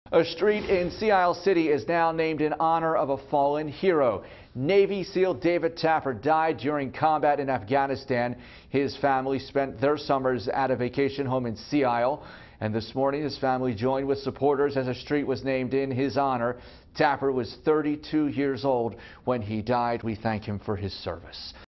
A street in Sea Isle City is now named in honor of a fallen hero. Navy SEAL David Tapper died during combat in Afghanistan. His family spent their summers at a vacation home in Sea Isle. And this morning, his family joined with supporters as a street was named in his honor. Tapper was 32 years old when he died. We thank him for his service.